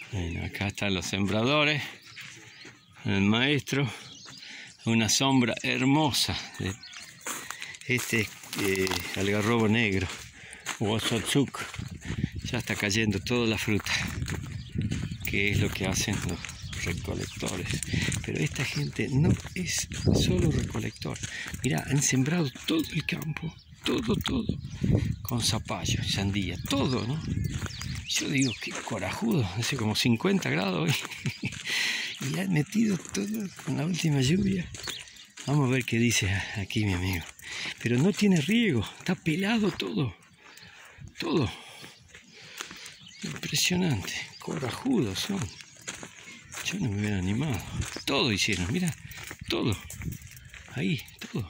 Bueno, acá están los sembradores, el maestro, una sombra hermosa de este algarrobo negro, Wosotsuk. Ya está cayendo toda la fruta, que es lo que hacen los recolectores. Pero esta gente no es solo recolector. Mirá, han sembrado todo el campo, todo, con zapallo, sandía, todo, ¿no? Yo digo, qué corajudo, hace como 50 grados hoy. Y han metido todo con la última lluvia. Vamos a ver qué dice aquí mi amigo. Pero no tiene riego, está pelado todo. Todo. Impresionante, corajudos son. Yo no me hubiera animado. Todo hicieron, mira, todo. Ahí, todo.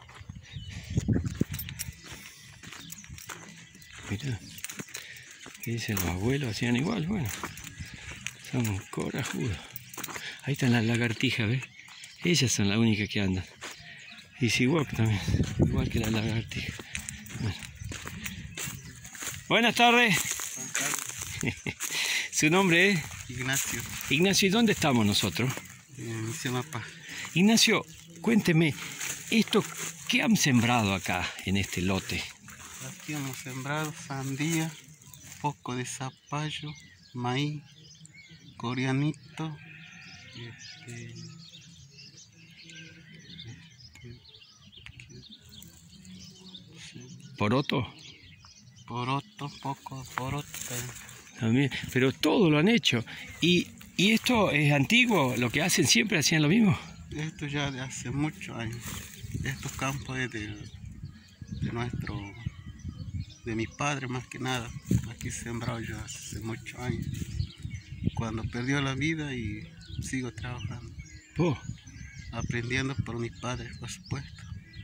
Mirá. ¿Qué dicen los abuelos? Hacían igual, bueno. Son corajudos. Ahí están las lagartijas, ¿ves? Ellas son las únicas que andan. Y igual también, igual que las lagartijas. Bueno. Buenas tardes. ¿Su nombre es? Ignacio. Ignacio, ¿y dónde estamos nosotros? En Semapa. Ignacio, cuénteme, ¿esto qué han sembrado acá en este lote? Aquí hemos sembrado sandía, poco de zapallo, maíz, corianito, ¿Poroto? poroto, poco de poroto. También, pero todo lo han hecho. ¿Y esto es antiguo? ¿Lo que hacen siempre hacían lo mismo? Esto ya de hace muchos años. Estos campos es de mi padre más que nada. Aquí sembrado ya hace muchos años. Cuando perdió la vida y sigo trabajando. Oh. Aprendiendo por mi padre, por supuesto.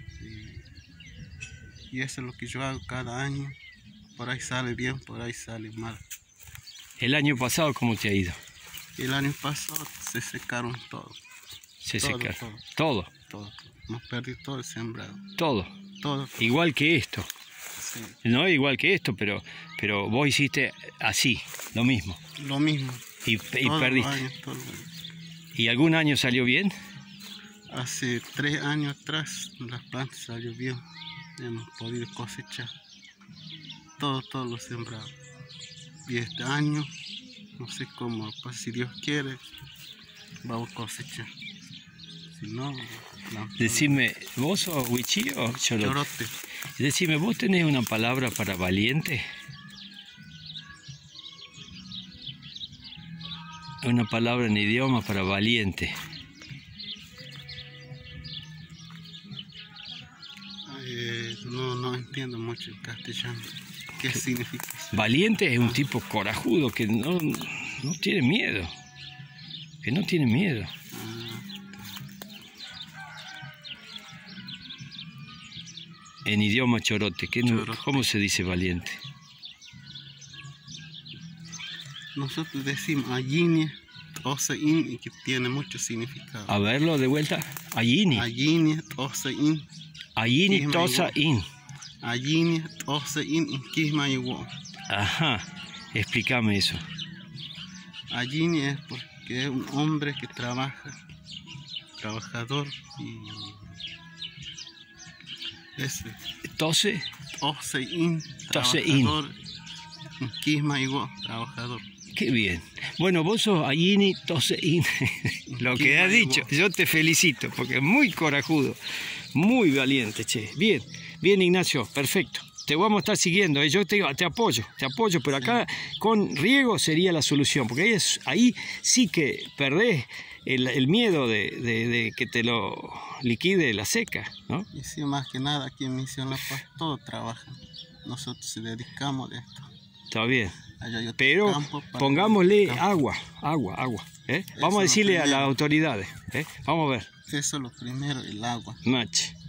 Y eso es lo que yo hago cada año. Por ahí sale bien, por ahí sale mal. ¿El año pasado cómo te ha ido? El año pasado se secaron todo. Se secaron. Todo. Todo. Hemos perdido todo el sembrado. Todo. Todo. Igual que esto. Sí. No igual que esto, pero vos hiciste así, lo mismo. Lo mismo. Y perdiste. Años, todo el año. ¿Y algún año salió bien? Hace 3 años atrás las plantas salió bien. Hemos podido cosechar todo lo sembrado. Y este año, no sé cómo, pues si Dios quiere, vamos a cosechar. Si no, Decime, ¿vos sos huichí o chorote? chorote. Decime, ¿vos tenés una palabra para valiente? Una palabra en idioma para valiente. No entiendo mucho el castellano. ¿Qué significa eso? Valiente es un tipo corajudo que no tiene miedo. Que no tiene miedo. En idioma chorote, Chorote. ¿Cómo se dice valiente? Nosotros decimos Ayini, Osein, y que tiene mucho significado. A verlo de vuelta. Ayini. Ayini, Osein. Ayini tosa in. Ayini, Osein, y Kismayuo. Ajá. Explícame eso. Ayini es porque es un hombre que trabaja, trabajador, y ese. Tose. Osein, Tosein. trabajador, Kismayuo, trabajador. Qué bien. Bueno, vos sos Ayini tose in. Lo que has dicho, yo te felicito, porque es muy corajudo, muy valiente, che. Bien, bien Ignacio, perfecto. Te vamos a estar siguiendo, yo te apoyo, pero acá con riego sería la solución, porque ahí sí que perdés el miedo de que te lo liquide la seca, ¿no? Y sí, más que nada aquí en Misión La Paz todo trabaja. Nosotros se dedicamos de esto. Está bien. Allá Pero pongámosle agua. Vamos a decirle a las autoridades. Vamos a ver. Eso es lo primero, el agua. Match.